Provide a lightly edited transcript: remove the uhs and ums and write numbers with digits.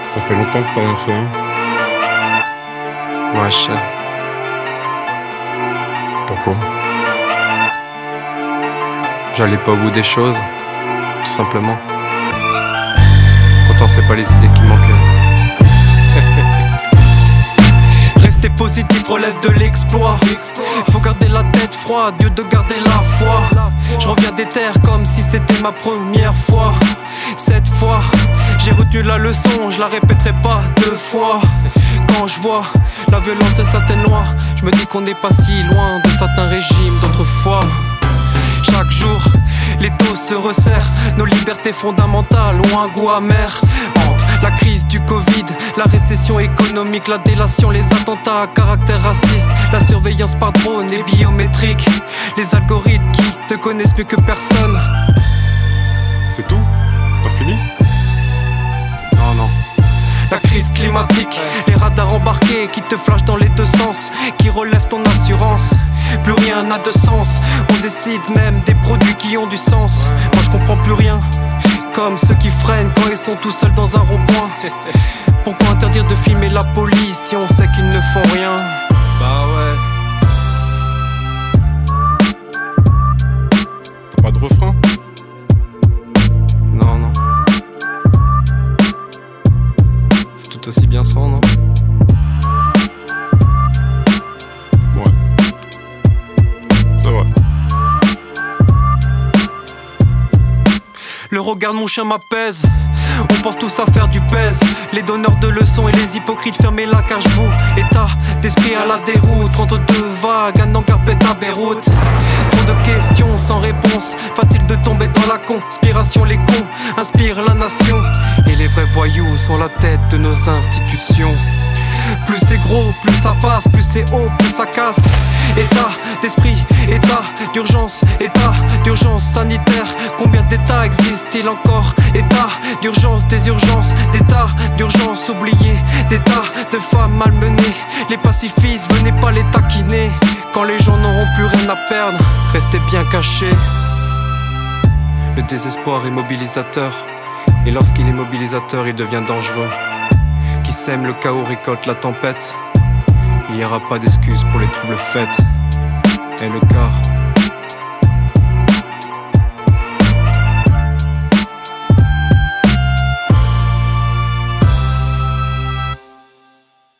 Ça fait longtemps que t'as rien fait, hein. Ouais, je sais. Pourquoi? J'allais pas au bout des choses, tout simplement. Pourtant c'est pas les idées qui manquaient. Rester positif relève de l'exploit. Faut garder la tête froide, Dieu de garder la foi. Je reviens des terres comme si c'était ma première fois. Cette fois, j'ai retenu la leçon, je la répéterai pas deux fois. Quand je vois la violence de certaines lois, je me dis qu'on n'est pas si loin de certains régimes d'autrefois. Chaque jour, les taux se resserrent, nos libertés fondamentales ont un goût amer. Entre la crise du Covid, la récession économique, la délation, les attentats à caractère raciste, la surveillance par drone et biométrique, les algorithmes qui te connaissent mieux que personne. C'est tout? T'as fini? Non, non. La crise climatique, les radars embarqués qui te flashent dans les deux sens, qui relèvent ton assurance. Plus rien n'a de sens, on décide même des produits qui ont du sens. Moi je comprends plus rien, comme ceux qui freinent quand ils sont tout seuls dans un rond-point. Pourquoi interdire de filmer la police si on sait qu'ils ne font rien? Bah ouais. T'as pas de refrain? Non, non. C'est tout aussi bien sans, non? Ouais. C'est vrai. Le regard de mon chien m'apaise. On pense tous à faire du pèse. Les donneurs de leçons et les hypocrites, fermez la cage vous. État d'esprit à la déroute, 32 vagues, un encart pète à Beyrouth. Trop de questions sans réponse, facile de tomber dans la conspiration. Les cons inspirent la nation, et les vrais voyous sont la tête de nos institutions. Plus c'est gros, plus ça passe, plus c'est haut, plus ça casse. État d'esprit, état d'urgence sanitaire. Combien d'états existent-ils encore? État d'urgence, des urgences, d'état d'urgence oubliés, d'état de femmes malmenées. Les pacifistes, venez pas les taquiner. Quand les gens n'auront plus rien à perdre, restez bien cachés. Le désespoir est mobilisateur, et lorsqu'il est mobilisateur, il devient dangereux. Qui sème le chaos récolte la tempête. Il n'y aura pas d'excuses pour les troubles faits. Et le cas